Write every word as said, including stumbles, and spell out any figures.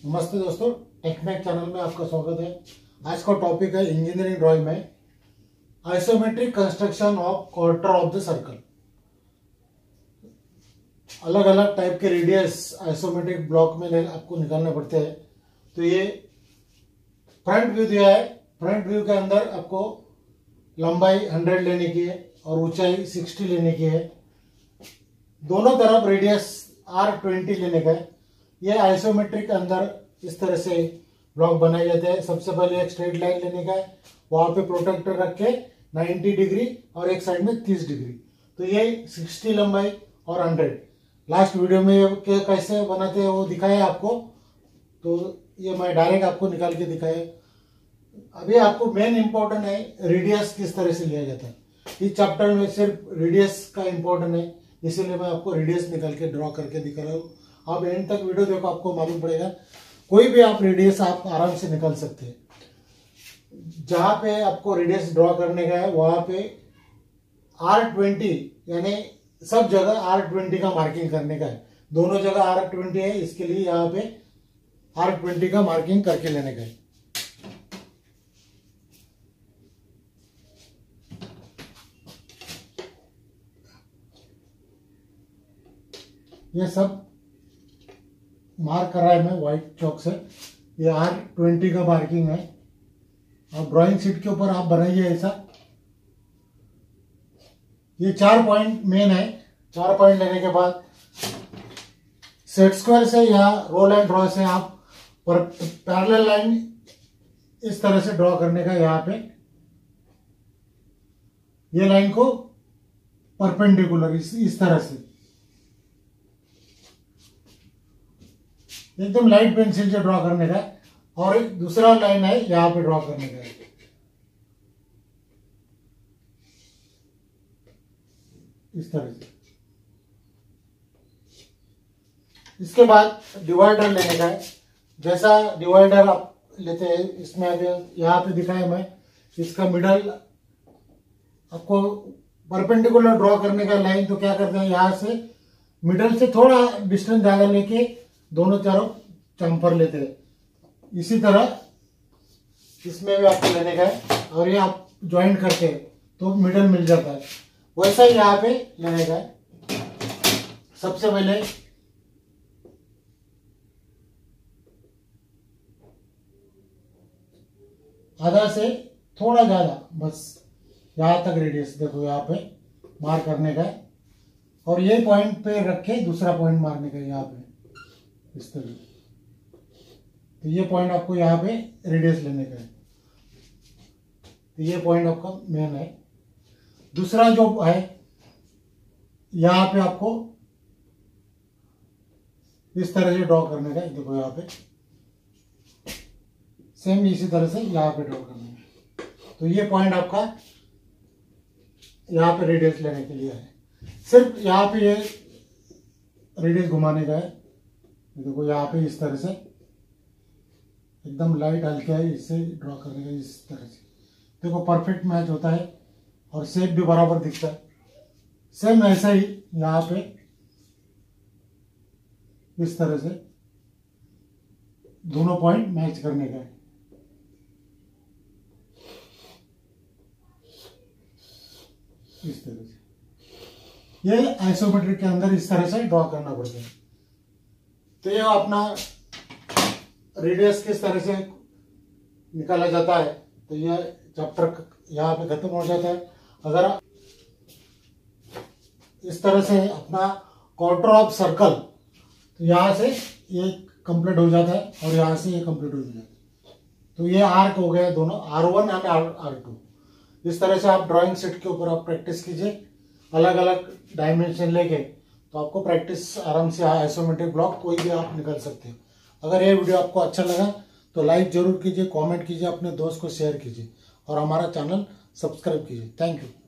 नमस्ते दोस्तों, टेक्मैक चैनल में आपका स्वागत है। आज का टॉपिक है इंजीनियरिंग ड्राइंग में isometric construction of quarter of the circle. अलग अलग टाइप के रेडियस आइसोमेट्रिक ब्लॉक में आपको निकालने पड़ते हैं। तो ये फ्रंट व्यू दिया है। फ्रंट व्यू के अंदर आपको लंबाई सौ लेने की है और ऊंचाई साठ लेने की है। दोनों तरफ रेडियस आर ट्वेंटी लेने का है। ये आइसोमेट्रिक के अंदर इस तरह से ब्लॉक बनाए जाते हैं। सबसे पहले एक स्ट्रेट लाइन लेने का है, वहां पे प्रोटेक्टर रख के नब्बे डिग्री और एक साइड में तीस डिग्री। तो ये साठ लंबाई और सौ। लास्ट वीडियो में कैसे बनाते हैं वो दिखाया आपको, तो ये मैं डायरेक्ट आपको निकाल के दिखाया। अभी आपको मेन इंपॉर्टेंट है रेडियस किस तरह से लिया जाता है। इस चैप्टर में सिर्फ रेडियस का इंपॉर्टेंट है, इसीलिए मैं आपको रेडियस निकाल के ड्रॉ करके दिखा रहा हूँ। आप एंड तक वीडियो देखो, आपको मालूम पड़ेगा। कोई भी आप रेडियस आप आराम से निकाल सकते हैं। जहां पे आपको रेडियस ड्रॉ करने का है वहां पे आर ट्वेंटी यानी सब जगह आर ट्वेंटी का मार्किंग करने का है। दोनों जगह आर ट्वेंटी है, इसके लिए यहाँ पे आर ट्वेंटी का मार्किंग करके लेने का है। ये सब मार्क कर रहा है मैं व्हाइट चौक से। ये आर ट्वेंटी का मार्किंग है। आप ड्राइंग शीट के ऊपर आप बनाइए ऐसा। ये चार पॉइंट मेन है। चार पॉइंट लेने के बाद सेट स्क्वायर से या रोल एंड ड्रॉ से आप पर पैरेलल लाइन इस तरह से ड्रॉ करने का। यहाँ पे ये लाइन को परपेंडिकुलर इस, इस तरह से एकदम लाइट पेंसिल से ड्रॉ करने का है। और एक दूसरा लाइन है यहां पे ड्रॉ करने का है इस तरह से। इसके बाद डिवाइडर लेने का है। जैसा डिवाइडर आप लेते हैं, इसमें अभी यहाँ पे दिखाया मैं, इसका मिडल आपको परपेंडिकुलर ड्रॉ करने का लाइन। तो क्या करते हैं, यहां से मिडल से थोड़ा डिस्टेंस ज्यादा लेके दोनों तरफ चम्फर लेते हैं। इसी तरह इसमें भी आपको लेने का है और ये आप ज्वाइंट करके तो मिडल मिल जाता है। वैसा ही यहाँ पे लेने का है। सबसे पहले आधा से थोड़ा ज्यादा, बस यहां तक रेडियस देखो यहाँ पे मार्क करने का है। और ये पॉइंट पे रख के दूसरा पॉइंट मारने का है यहाँ पे इस तरह। तो ये पॉइंट आपको यहाँ पे रेडियस लेने का है। तो ये पॉइंट आपका मेन है। दूसरा जो है यहाँ पे आपको इस तरह से ड्रॉ करने का है। देखो यहाँ पे सेम इसी तरह से यहाँ पे ड्रॉ करने का। तो ये पॉइंट आपका यहाँ पे रेडियस लेने के लिए है। सिर्फ यहाँ पे ये रेडियस घुमाने का है। देखो यहाँ पे इस तरह से एकदम लाइट हल्का है, इससे ड्रॉ करने का इस तरह से। देखो परफेक्ट मैच होता है और शेप भी बराबर दिखता है। सेम ऐसा ही यहाँ पे इस तरह से दोनों पॉइंट मैच करने का है। इस तरह से ये आइसोमेट्रिक के अंदर इस तरह से ड्रॉ करना पड़ता है। तो ये अपना रेडियस किस तरह से निकाला जाता है, तो ये चैप्टर यहाँ पे खत्म हो जाता है। अगर इस तरह से अपना क्वार्टर ऑफ सर्कल, तो यहाँ से ये कंप्लीट हो जाता है और यहाँ से ये कंप्लीट हो जाता है। तो ये आर्क हो गया दोनों, R one and R two. इस तरह से आप ड्राइंग शीट के ऊपर आप प्रैक्टिस कीजिए अलग अलग डायमेंशन लेके। तो आपको प्रैक्टिस आराम से आइसोमेट्रिक ब्लॉक कोई भी आप निकाल सकते हो। अगर ये वीडियो आपको अच्छा लगा तो लाइक जरूर कीजिए, कमेंट कीजिए, अपने दोस्त को शेयर कीजिए और हमारा चैनल सब्सक्राइब कीजिए। Thank you.